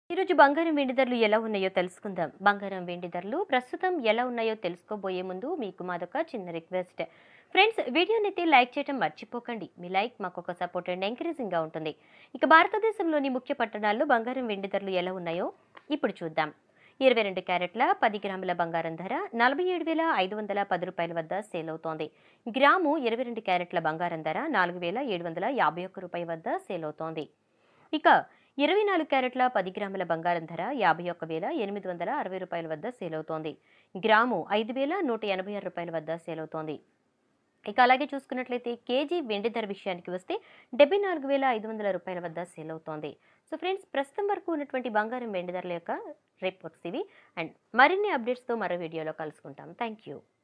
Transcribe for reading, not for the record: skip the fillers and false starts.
ఈరోజు బంగారం వెండి ధరలు ఎలా ఉన్నాయో తెలుసుకుందాం. బంగారం వెండి ధరలు ప్రస్తుతం ఎలా ఉన్నాయో తెలుసుకోబోయే ముందు మీకు మాదొక చిన్న రిక్వెస్ట్. ఫ్రెండ్స్, వీడియోనైతే లైక్ చేయడం మర్చిపోకండి. మీ లైక్ మాకు ఒక సపోర్ట్ అండ్ ఎంకరేజింగ్గా ఉంటుంది. ఇక భారతదేశంలోని ముఖ్య పట్టణాల్లో బంగారం వెండి ధరలు ఎలా ఉన్నాయో ఇప్పుడు చూద్దాం. 22 క్యారెట్ల 10 గ్రాముల బంగారం ధర 47,510 వద్ద సేల్ అవుతోంది. గ్రాము 22 క్యారెట్ల బంగారం ధర 4,751 వద్ద సేల్ అవుతోంది. ఇక 24 క్యారెట్ల 10 గ్రాముల బంగారం ధర 51,860 వద్ద సేల్ అవుతోంది. గ్రాము 5,186 వద్ద సేల్ అవుతోంది. ఇక అలాగే చూసుకున్నట్లయితే కేజీ వెండి ధర విషయానికి వస్తే 74,500 వద్ద సేల్ అవుతోంది. సో ఫ్రెండ్స్, ప్రస్తుతం వరకు ఉన్నటువంటి బంగారం వెండి ధరల యొక్క రిపోర్ట్స్ ఇవి. అండ్ మరిన్ని అప్డేట్స్తో మరో వీడియోలో కలుసుకుంటాం. Thank you.